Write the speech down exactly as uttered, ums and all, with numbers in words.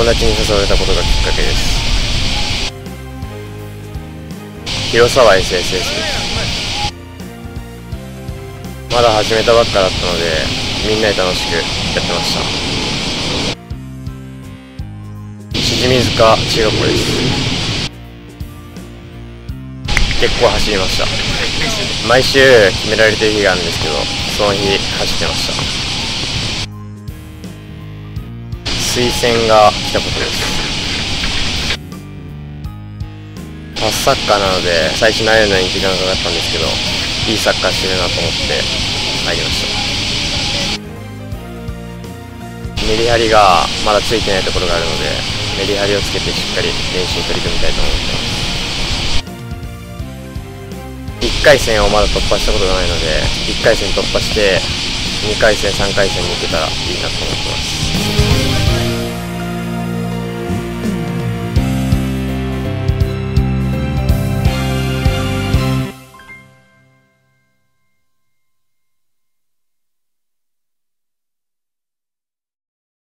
達に誘われたことがきっかけです。広沢 エスエスエス です。まだ始めたばっかだったのでみんなで楽しくやってました。しじみ塚中学校です。結構走りました。毎週決められてる日があるんですけど、その日走ってました。推薦が来たことです。パスサッカーなので最初慣れるのに時間がかかったんですけど、いいサッカーしてるなと思って入りました。メリハリがまだついてないところがあるので、メリハリをつけてしっかり練習に取り組みたいと思ってます。いっかい戦をまだ突破したことがないので、いっかい戦突破してにかい戦さんかい戦に行けたらいいなと思ってます。